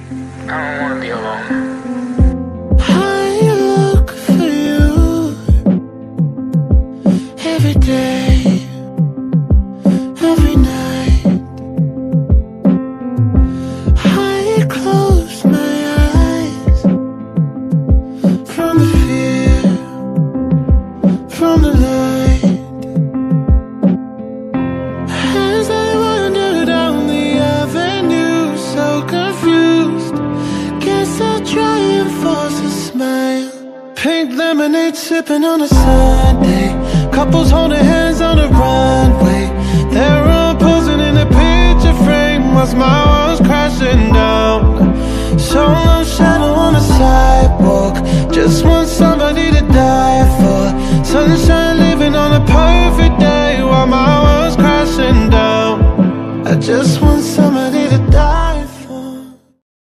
I don't wanna be alone. I look for you every day, every night. I close my eyes from the fear, from the light. As I wander down the avenue, so confused, guess I'll try and force a smile. Pink lemonade sipping on a Sunday, couples holding hands on the runway. They're all posing in a picture frame whilst my walls crashing down. Solo shadow on the sidewalk, just one song